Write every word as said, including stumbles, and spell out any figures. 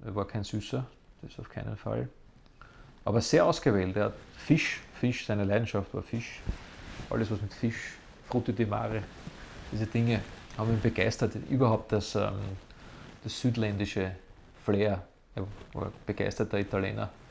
Er war kein Süßer, das auf keinen Fall. Aber sehr ausgewählt. Er hat Fisch, Fisch, seine Leidenschaft war Fisch. Alles was mit Fisch, Frutti di Mare, diese Dinge haben ihn begeistert. Überhaupt das, ähm, das südländische Flair. Er war ein begeisterter Italiener.